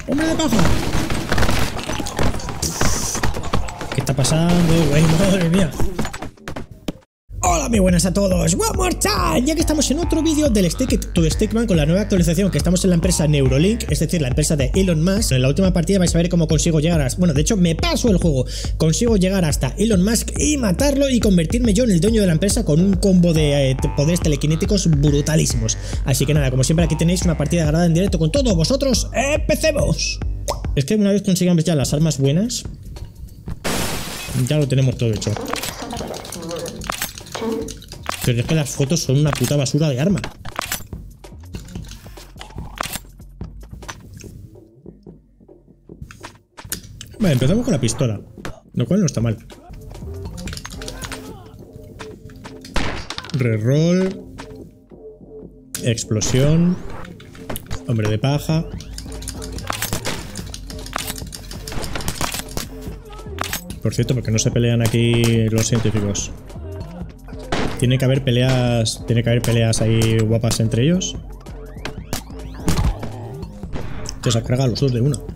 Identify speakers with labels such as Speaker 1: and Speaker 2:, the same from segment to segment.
Speaker 1: ¡Hombre de paja! ¿Qué está pasando, güey? ¡Madre mía! Hola, muy buenas a todos. One more time. Ya que estamos en otro vídeo del Stick to Stickman con la nueva actualización, que estamos en la empresa Neuralink, es decir, la empresa de Elon Musk. En la última partida vais a ver cómo consigo llegar a... Bueno, de hecho, me paso el juego. Consigo llegar hasta Elon Musk y matarlo y convertirme yo en el dueño de la empresa con un combo de poderes telequinéticos brutalísimos. Así que nada, como siempre, aquí tenéis una partida grabada en directo con todos vosotros. ¡Empecemos! Es que una vez consigamos ya las armas buenas, ya lo tenemos todo hecho. Pero es que las fotos son una puta basura de arma. Vale, empezamos con la pistola, lo cual no está mal. Reroll. Explosión. Hombre de paja. Por cierto, porque no se pelean aquí los científicos. Tiene que haber peleas ahí guapas entre ellos. Te se carga los dos de una.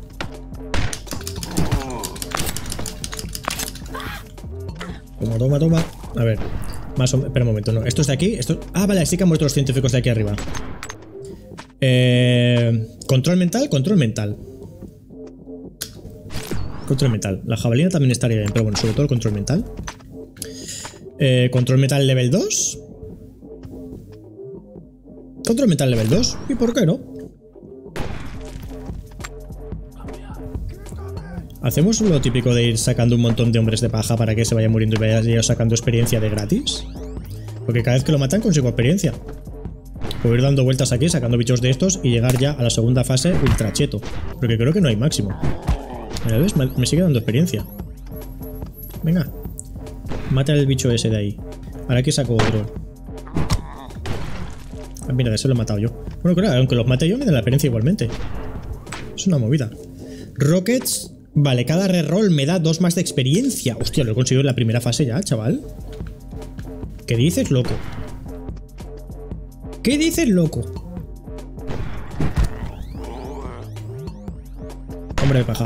Speaker 1: Toma. A ver, más o menos. Espera un momento, no. Estos de aquí. Ah, vale, sí que han muerto los científicos de aquí arriba. Control mental. Control mental. La jabalina también estaría bien, pero bueno, sobre todo el control mental. Control mental level 2. Control mental level 2. ¿Y por qué no? ¿Hacemos lo típico de ir sacando un montón de hombres de paja para que se vaya muriendo y vaya sacando experiencia de gratis? Porque cada vez que lo matan consigo experiencia. Puedo ir dando vueltas aquí, sacando bichos de estos y llegar ya a la segunda fase ultra cheto. Porque creo que no hay máximo. ¿Ves? Me sigue dando experiencia. Venga. Mata al bicho ese de ahí. Ahora que saco otro. Ah, mira, de ese lo he matado yo. Bueno, claro, aunque los mate yo me da la experiencia igualmente. Es una movida. Rockets. Vale, cada reroll me da 2 más de experiencia. Hostia, lo he conseguido en la primera fase ya, chaval. ¿Qué dices, loco? ¿Qué dices, loco? Hombre de paja.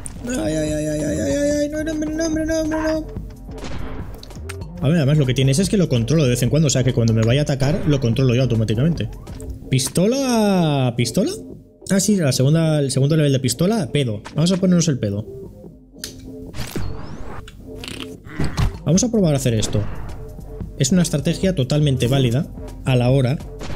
Speaker 1: Ay, no. A ver, además lo que tienes es que lo controlo de vez en cuando, o sea que cuando me vaya a atacar lo controlo yo automáticamente. ¿Pistola? ¿Pistola? Ah, sí, el segundo nivel de pistola, pedo. Vamos a ponernos el pedo. Vamos a probar a hacer esto. Es una estrategia totalmente válida a la hora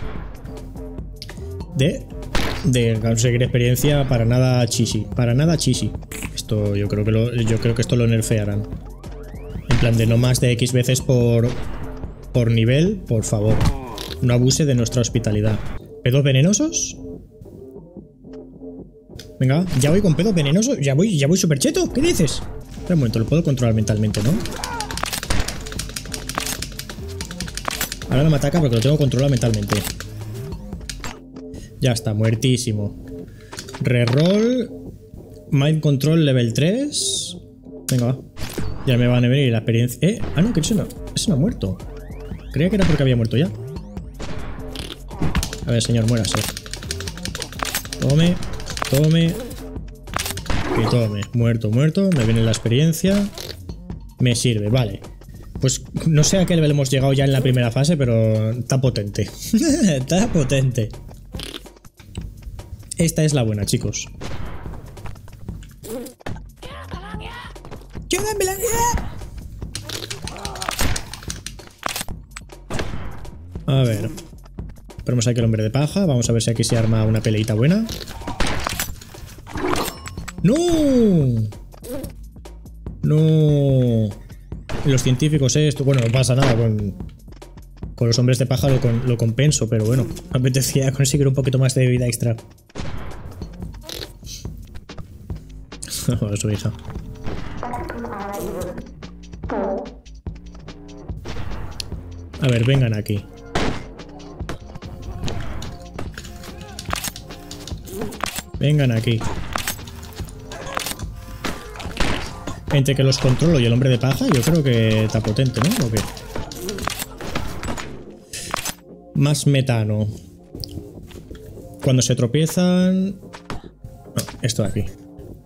Speaker 1: de conseguir experiencia para nada chishi. Esto yo creo que esto lo nerfearán. En plan de no más de X veces por nivel, por favor. No abuse de nuestra hospitalidad. ¿Pedos venenosos? Venga, ya voy con pedos venenosos. Ya voy super cheto. ¿Qué dices? Espera un momento, lo puedo controlar mentalmente, ¿no? Ahora no me ataca porque lo tengo controlado mentalmente. Ya está, muertísimo. Reroll. Mind Control level 3. Venga, va. Ya me van a venir la experiencia. Ah, no, que ese no ha muerto. Creía que era porque había muerto ya. A ver, señor, muérase. Tome. Y tome. Muerto. Me viene la experiencia. Me sirve, vale. Pues no sé a qué nivel hemos llegado ya en la primera fase, pero está potente. Está potente. Esta es la buena, chicos. A ver. Ponemos aquí el hombre de paja. Vamos a ver si aquí se arma una peleita buena. ¡No! ¡No! Los científicos esto... Bueno, no pasa nada con los hombres de paja lo compenso, pero bueno, me apetecía conseguir un poquito más de vida extra. Su hija. A ver, vengan aquí. Vengan aquí. Entre que los controlo y el hombre de paja, yo creo que está potente, ¿no? ¿O qué? Más metano. Cuando se tropiezan... No, esto de aquí.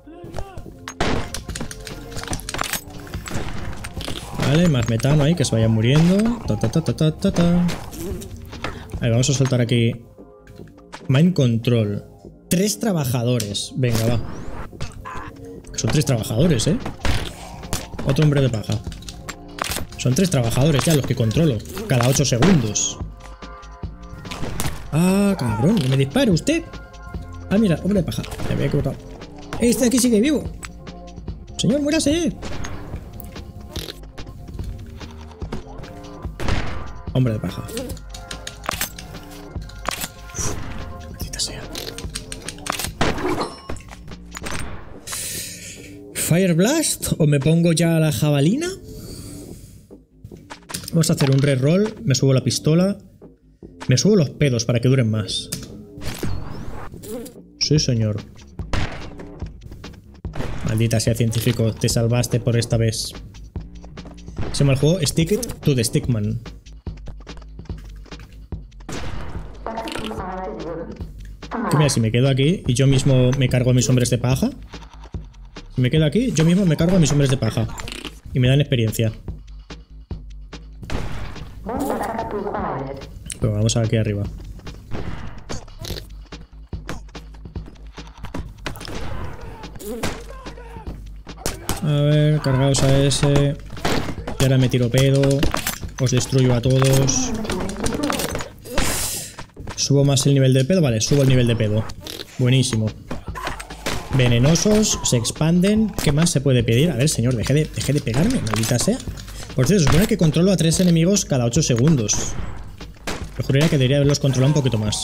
Speaker 1: Vale, más metano ahí, que se vayan muriendo. Ahí, vamos a soltar aquí. Mind Control. 3 trabajadores. Venga, va. Son 3 trabajadores, ¿eh? Otro hombre de paja. Son 3 trabajadores ya los que controlo. Cada 8 segundos. Ah, cabrón. ¿No me dispare usted? Ah, mira, hombre de paja. Me había equivocado. Este de aquí sigue vivo. Señor, muérase. Hombre de paja. Uf, maldita sea. Fire Blast o me pongo ya la jabalina. Vamos a hacer un reroll. Me subo la pistola. Me subo los pedos para que duren más. Sí, señor. Maldita sea, científico. Te salvaste por esta vez. Se llama el juego Stick It to the Stickman. Que mira, si me quedo aquí y yo mismo me cargo a mis hombres de paja. Si me quedo aquí, yo mismo me cargo a mis hombres de paja. Y me dan experiencia. Pero vamos aquí arriba. A ver, cargaos a ese. Y ahora me tiro pedo. Os destruyo a todos. ¿Subo más el nivel de pedo? Vale, subo el nivel de pedo. Buenísimo. Venenosos, se expanden. ¿Qué más se puede pedir? A ver, señor, deje de pegarme, maldita sea. Por cierto, se supone que controlo a 3 enemigos cada 8 segundos. Yo juraría que debería haberlos controlado un poquito más.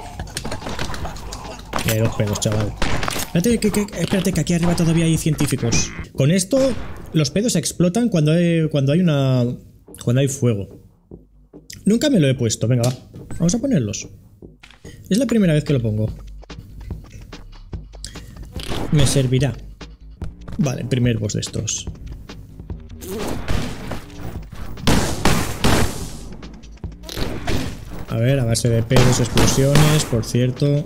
Speaker 1: Y hay 2 pedos, chaval. Espérate, que aquí arriba todavía hay científicos. Con esto, los pedos explotan cuando hay fuego. Nunca me lo he puesto. Venga, va. Vamos a ponerlos. Es la primera vez que lo pongo. Me servirá. Vale, primer boss de estos. A ver, a base de pedos, explosiones, por cierto.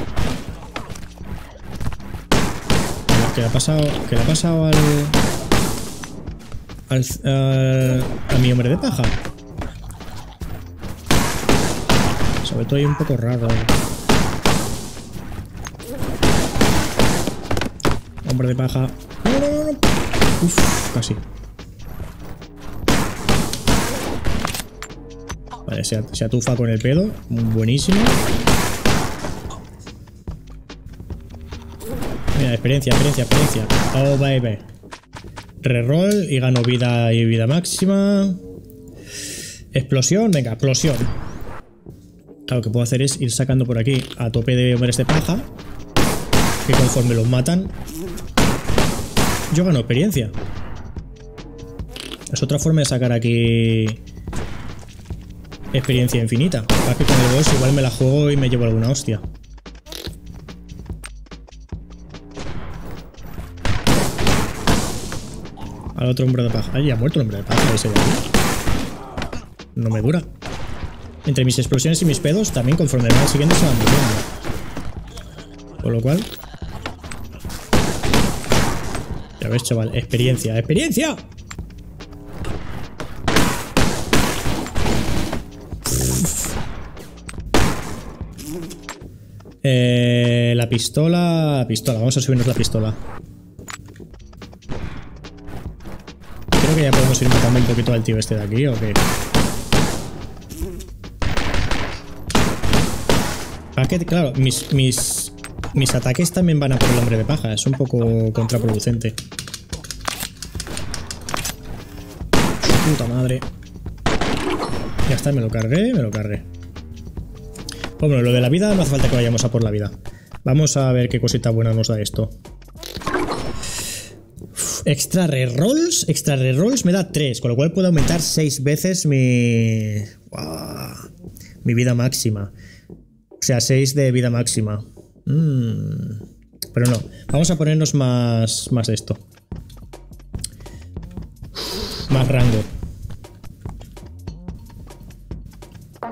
Speaker 1: ¿Qué le ha pasado? ¿Qué le ha pasado a mi hombre de paja? Sobre todo hay un poco raro. Hombre de paja. No. Uf, casi. Vale, se atufa con el pedo. Buenísimo. Mira, experiencia. Oh, baby. Reroll y gano vida y vida máxima. Explosión, venga, explosión. Claro, lo que puedo hacer es ir sacando por aquí a tope de hombres de paja. Que conforme los matan, yo gano experiencia. Es otra forma de sacar aquí experiencia infinita. Para que con el boss igual me la juego y me llevo alguna hostia. Al otro hombre de paja. Ay, ya ha muerto el hombre de paja ese de aquí. No me dura. Entre mis explosiones y mis pedos, también conforme van siguiendo se van muriendo. Con lo cual... Ya ves, chaval. Experiencia. ¡Experiencia! La pistola... Vamos a subirnos la pistola. Creo que ya podemos ir matando un poquito al tío este de aquí, ¿o qué? Claro, mis ataques también van a por el hombre de paja. Es un poco contraproducente. Su puta madre. Ya está, me lo cargué. Bueno, lo de la vida no hace falta que vayamos a por la vida. Vamos a ver qué cosita buena nos da esto. Extra rerolls me da 3, con lo cual puedo aumentar 6 veces mi vida máxima. O sea, 6 de vida máxima. Pero no, vamos a ponernos más esto. Más rango.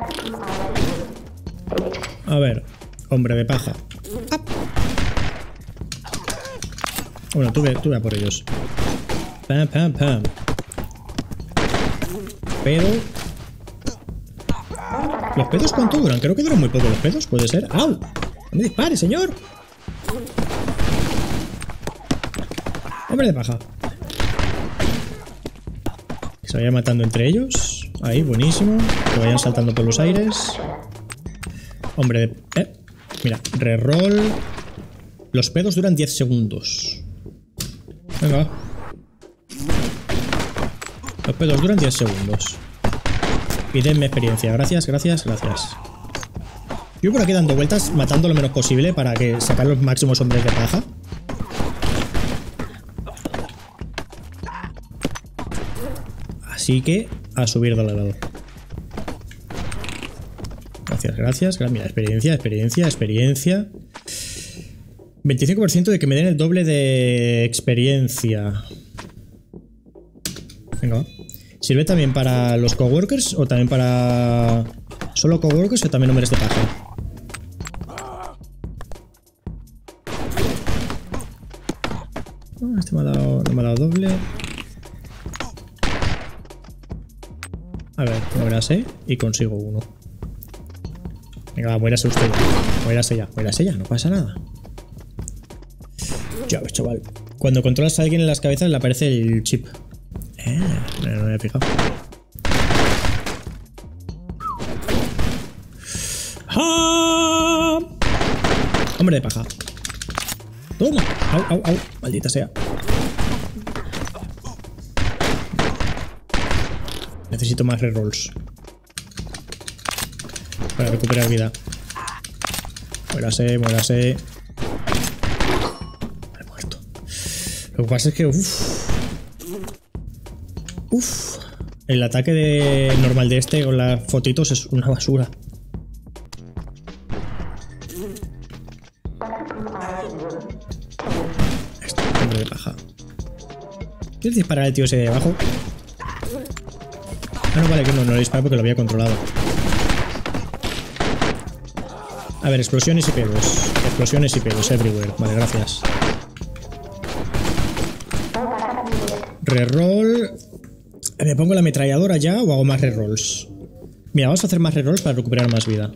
Speaker 1: A ver, hombre de paja. Bueno, tú ve a por ellos. Pam, pam, pam. Pero... ¿los pedos cuánto duran? Creo que duran muy poco los pedos, puede ser. ¡Au! ¡No me dispare, señor! Hombre de paja. Que se vayan matando entre ellos. Ahí, buenísimo. Que vayan saltando por los aires. Hombre de... Mira, reroll. Los pedos duran 10 segundos. Venga, va. Los pedos duran 10 segundos. Pídenme experiencia. Gracias, gracias, gracias. Yo por aquí dando vueltas, matando lo menos posible para que sacar los máximos hombres de paja. Así que a subir de level. Gracias, gracias. Mira, experiencia, experiencia, experiencia. 25% de que me den el doble de experiencia. Venga, va. ¿Sirve también para los coworkers o también para... solo coworkers o también hombres de paja? Oh, este me ha dado, no me ha dado doble. A ver, muérase y consigo uno. Venga, va, muérase usted. Muérase ya, no pasa nada. Ya ves, chaval. Cuando controlas a alguien en las cabezas le aparece el chip. No me he fijado. ¡Ah! Hombre de paja. Toma. Au, au, au. Maldita sea. Necesito más rerolls para recuperar vida. Muérase, muérase. Me he muerto. Lo que pasa es que... el ataque normal de este con las fotitos es una basura. Esto, hombre de paja. ¿Quieres disparar al tío ese de abajo? Ah, no, vale, que no le disparo porque lo había controlado. A ver, explosiones y pedos. Explosiones y pedos everywhere. Vale, gracias. Reroll. ¿Me pongo la ametralladora ya o hago más rerolls? Mira, vamos a hacer más rerolls para recuperar más vida.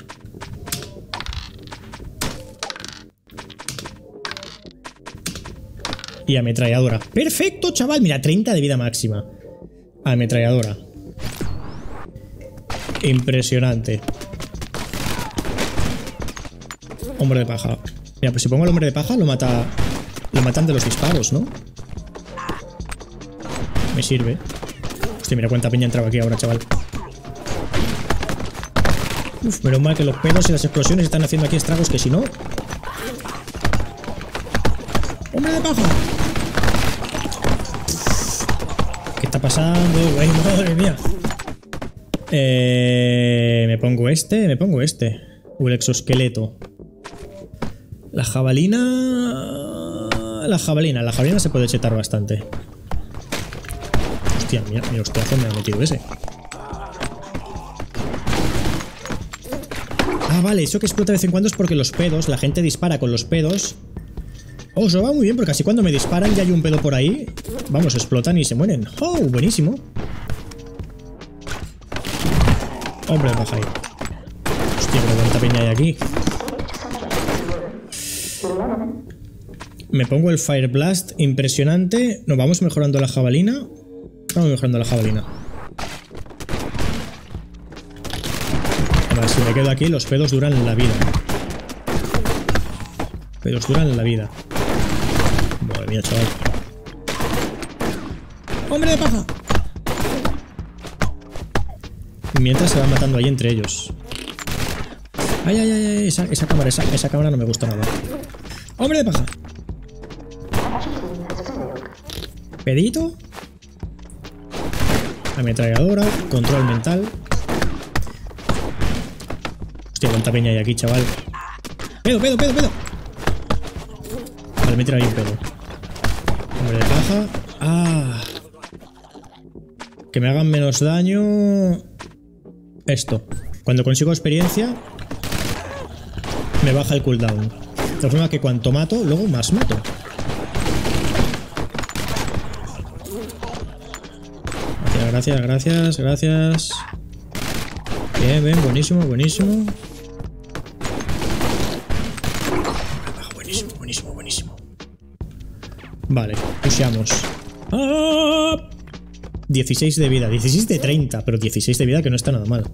Speaker 1: Y ametralladora. ¡Perfecto, chaval! Mira, 30 de vida máxima. Ametralladora. Impresionante. Hombre de paja. Mira, pues si pongo al hombre de paja lo matan de los disparos, ¿no? Me sirve. Hostia, mira cuánta peña entraba aquí ahora, chaval. Uf, menos mal que los pedos y las explosiones están haciendo aquí estragos que si no... ¡Hombre de paja! ¿Qué está pasando? ¡Ay, madre mía! Me pongo este. El exoesqueleto. La jabalina se puede chetar bastante. Hostia, mira, mi hostiazo me ha metido ese. Ah, vale, eso que explota de vez en cuando es porque los pedos, la gente dispara con los pedos. Oh, eso va muy bien, porque así cuando me disparan y hay un pedo por ahí, vamos, explotan y se mueren. Oh, buenísimo. Hombre, baja ahí. Hostia, pero cuánta peña hay aquí. Me pongo el Fire Blast, impresionante. Nos vamos mejorando la jabalina. Vamos mejorando la jabalina. A ver, si me quedo aquí, los pedos duran la vida. Pedos duran la vida. Madre mía, chaval. ¡Hombre de paja! Mientras se van matando ahí entre ellos. Ay, ay, ay, esa cámara no me gusta nada. ¡Hombre de paja! Pedito. Ametralladora. Control mental. Hostia, cuánta peña hay aquí, chaval. ¡Pedo! Vale, me he tirado ahí un pedo. Hombre de paja. ¡Ah! Que me hagan menos daño. Esto. Cuando consigo experiencia, me baja el cooldown. De forma que cuanto mato, luego más mato. gracias, gracias, gracias. Bien, bien, buenísimo, buenísimo. Buenísimo, buenísimo, buenísimo. Vale, pusheamos. ¡Ah! 16 de vida, 16 de 30, pero 16 de vida que no está nada mal.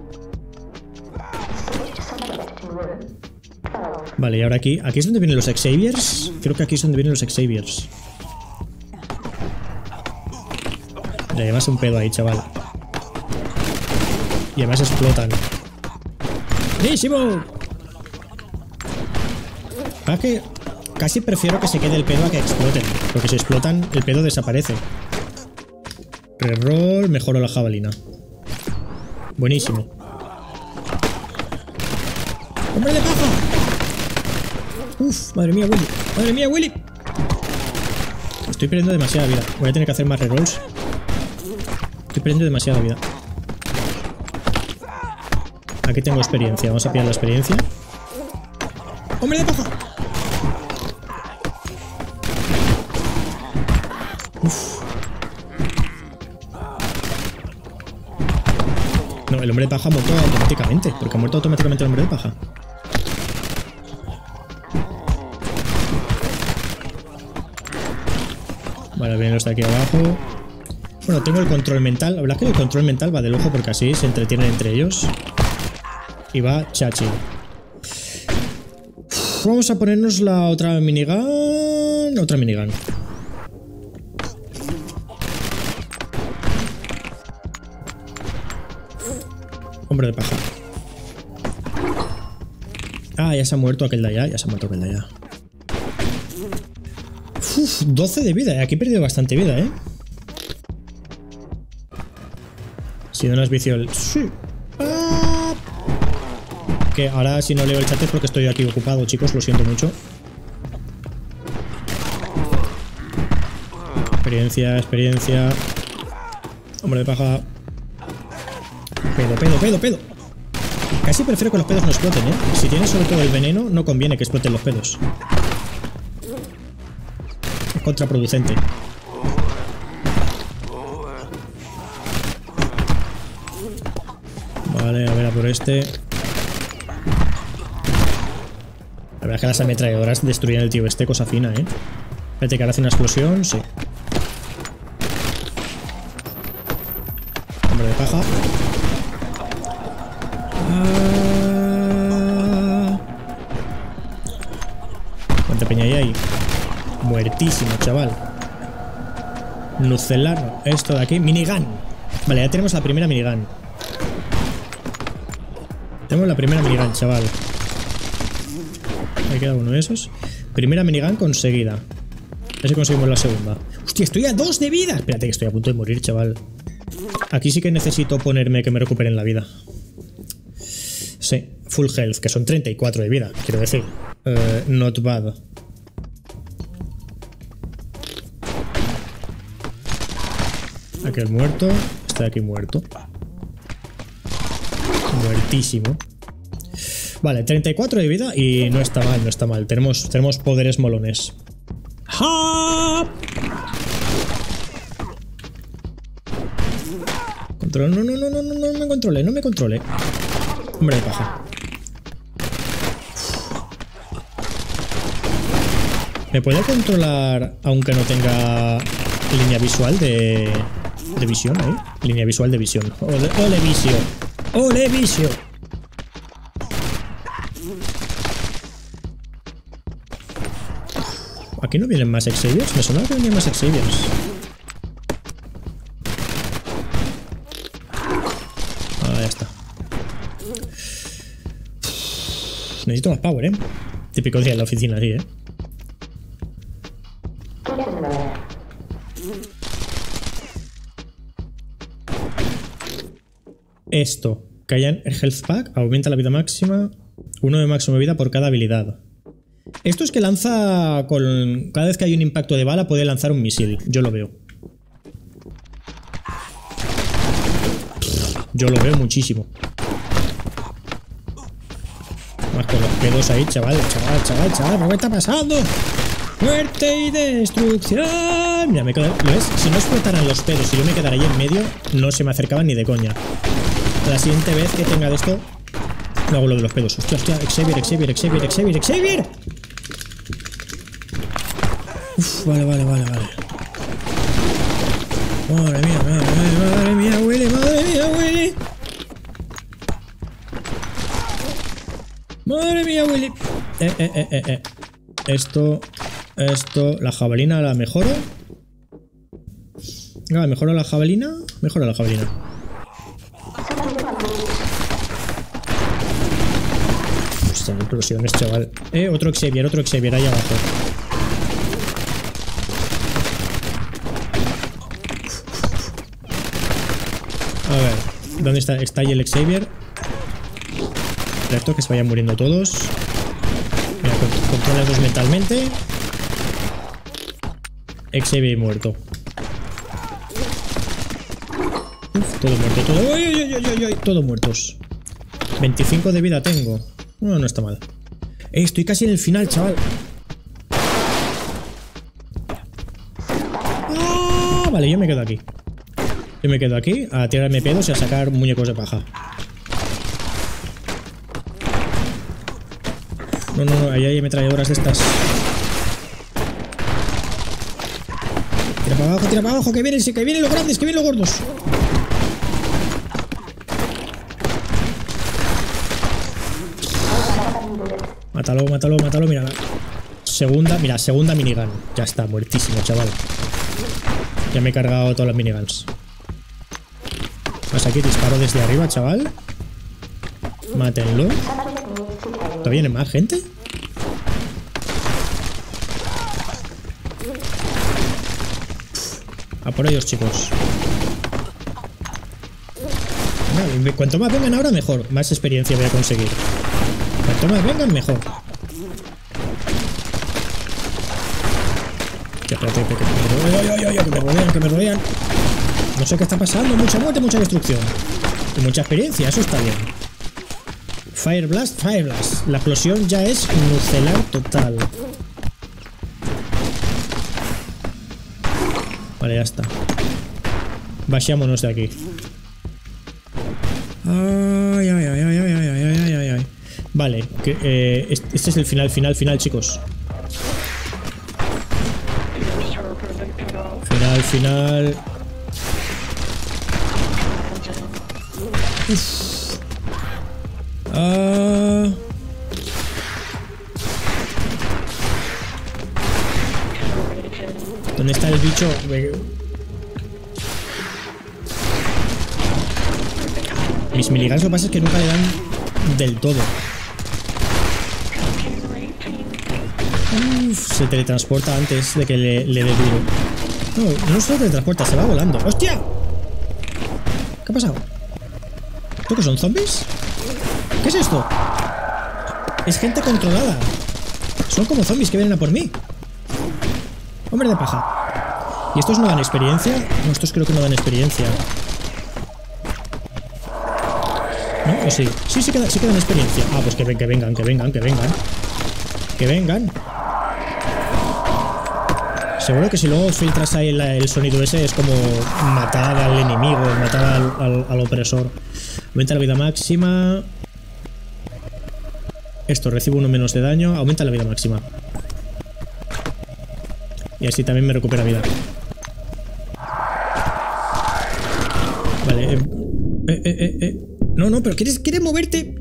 Speaker 1: Vale, y ahora aquí es donde vienen los Xaviers. Creo que aquí es donde vienen los Xaviers. Le llevas un pedo ahí, chaval. Y además explotan. ¡Buenísimo! ¿Para qué? Casi prefiero que se quede el pedo a que exploten. Porque si explotan, el pedo desaparece. Reroll, mejoro la jabalina. Buenísimo. ¡Hombre de paja! Uf, madre mía, Willy. Madre mía, Willy. Estoy perdiendo demasiada vida. Voy a tener que hacer más rerolls. Estoy perdiendo demasiada vida. Aquí tengo experiencia. Vamos a pillar la experiencia. ¡Hombre de paja! Uf. No, el hombre de paja ha muerto automáticamente. Porque ha muerto automáticamente el hombre de paja. Vale, vienen los de aquí abajo. Bueno, tengo el control mental. La verdad es que el control mental va del ojo porque así se entretienen entre ellos. Y va chachi. Vamos a ponernos la otra minigun. Otra minigun. Hombre de paja. Ah, ya se ha muerto aquel de allá. Ya se ha muerto aquel de allá. Uf, 12 de vida. Aquí he perdido bastante vida, ¿eh? Si no has vicio el... Sí. Ah. Que ahora si no leo el chat es porque estoy aquí ocupado, chicos. Lo siento mucho. Experiencia, experiencia. Hombre de paja. Pedo, pedo, pedo, pedo. Casi prefiero que los pedos no exploten, ¿eh? Si tienes sobre todo el veneno, no conviene que exploten los pedos. Es contraproducente. Vale, a ver, a por este. La verdad es que las ametralladoras destruyen el tío este, cosa fina, ¿eh? Espérate que ahora hace una explosión, sí. Hombre de paja. ¿Cuánta peña hay ahí? Muertísimo, chaval. Nucelar. Esto de aquí. Minigun. Vale, ya tenemos la primera minigun. Tenemos la primera minigun, chaval. Me queda uno de esos. Primera minigun conseguida. A ver si conseguimos la segunda. Hostia, estoy a 2 de vida. Espérate que estoy a punto de morir, chaval. Aquí sí que necesito ponerme que me recuperen la vida. Sí, full health, que son 34 de vida, quiero decir. Not bad. Aquel muerto. Este de aquí muerto. Muertísimo. Vale, 34 de vida y no está mal, no está mal. Tenemos poderes molones. ¡Ja! Control. No, no, no, no, no, no me controle, no me controle. Hombre de paja. ¿Me puede controlar aunque no tenga línea visual de visión ahí? Línea visual de visión. ¡Ole visio! ¡Ole visio! ¿Aquí no vienen más Xaviers? Me sonaba que venían más Xaviers. Ah, ya está. Necesito más power, ¿eh? Típico día en la oficina, sí, ¿eh? Esto. Que haya el health pack. Aumenta la vida máxima. 1 de máximo de vida por cada habilidad. Esto es que lanza con... Cada vez que hay un impacto de bala puede lanzar un misil. Yo lo veo. Yo lo veo muchísimo. Más con los pedos ahí, chaval. Chaval, ¿qué está pasando? ¡Muerte y destrucción! Mira, ¿lo ves? Si no explotaran los pedos y yo me quedara ahí en medio, no se me acercaban ni de coña. La siguiente vez que tenga de esto, no hago lo de los pedos. Hostia, hostia, Xavier. Uf, vale. Madre mía, Willy. Madre mía, Willy. Esto, la jabalina la mejoro. Mejora la jabalina. Hostia, explosiones, chaval. Otro Xavier ahí abajo. A ver, ¿dónde está? Está ahí el Xavier. Perfecto, que se vayan muriendo todos. Mira, controlarlos mentalmente. Xavier muerto. Uf, todo muerto, todo. ¡Ay! Todos muertos. 25 de vida tengo. No, no está mal. Estoy casi en el final, chaval. ¡Ah! Vale, yo me quedo aquí. A tirarme pedos y a sacar muñecos de paja. No, ahí hay ametralladoras de estas. Tira para abajo, que vienen los grandes, que vienen los gordos. Mátalo, mira. Segunda minigun. Ya está, muertísimo, chaval. Ya me he cargado todas las miniguns. Pues aquí disparo desde arriba, chaval. Mátenlo. ¿Todavía viene más gente? A por ellos, chicos. Vale, cuanto más vengan ahora, mejor. Más experiencia voy a conseguir. Cuanto más vengan, mejor. Que me rodean. No sé qué está pasando. Mucha muerte, mucha destrucción. Y mucha experiencia, eso está bien. Fire Blast. La explosión ya es nucelar total. Vale, ya está. Baixémonos de aquí. Ay. Vale, este es el final, chicos. Final. Uf. ¿Dónde está el bicho? Mis miniguns lo que pasa es que nunca le dan del todo. Uf, se teletransporta antes de que le dé duro. No se teletransporta, se va volando. ¡Hostia! ¿Qué ha pasado? ¿Esto qué son, zombies? ¿Qué es esto? Es gente controlada. Son como zombies que vienen a por mí. Hombre de paja. ¿Y estos no dan experiencia? No, estos creo que no dan experiencia. ¿No? ¿O sí? Sí que dan experiencia. Ah, pues que vengan. Que vengan. Seguro que si luego filtras ahí el sonido ese es como matar al enemigo, matar al opresor. Aumenta la vida máxima. Esto, recibo uno menos de daño. Aumenta la vida máxima. Y así también me recupera vida. Vale. No, pero ¿quieres moverte?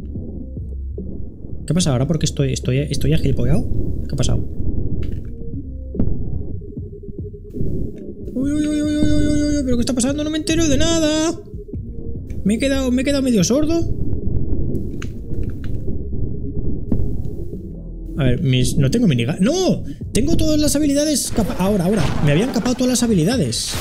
Speaker 1: ¿Qué pasa ahora? Porque estoy agilpollado. ¿Qué ha pasado? Uy, ¿pero qué está pasando? No me entero de nada. Me he quedado medio sordo. A ver, no tengo minigun. ¡No! Tengo todas las habilidades. Ahora. Me habían capado todas las habilidades.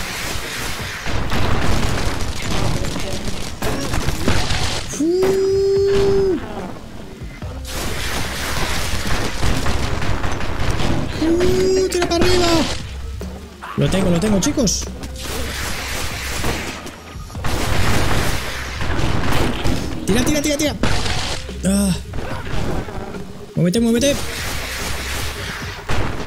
Speaker 1: ¡Tira para arriba! Lo tengo, chicos. Tira. Muévete.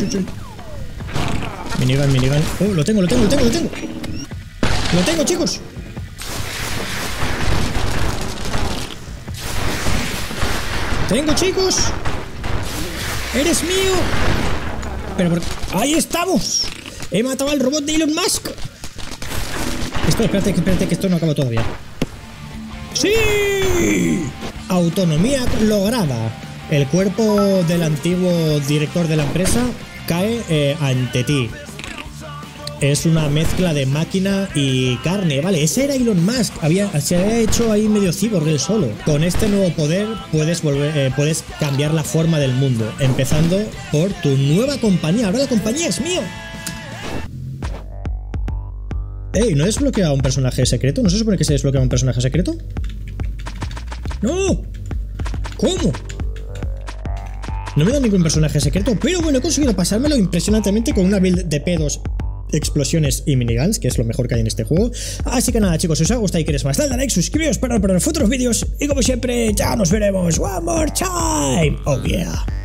Speaker 1: Minigun. Oh, lo tengo, chicos. Chicos. Eres mío. Pero ahí estamos. He matado al robot de Elon Musk. Espérate, que esto no acaba todavía. ¡Sí! Autonomía lograda. El cuerpo del antiguo director de la empresa cae ante ti. Es una mezcla de máquina y carne. Vale, ese era Elon Musk. Se había hecho ahí medio cyborg él solo. Con este nuevo poder puedes cambiar la forma del mundo, empezando por tu nueva compañía. Ahora la compañía es mía. Ey, ¿no he desbloqueado un personaje secreto? ¿No se supone que se desbloquea un personaje secreto? ¡No! ¿Cómo? No me da ningún personaje secreto, pero bueno, he conseguido pasármelo impresionantemente con una build de pedos, explosiones y miniguns, que es lo mejor que hay en este juego. Así que nada, chicos, si os ha gustado y queréis más, dale a like, suscribiros para los futuros vídeos y como siempre, ya nos veremos. One more time. Oh yeah.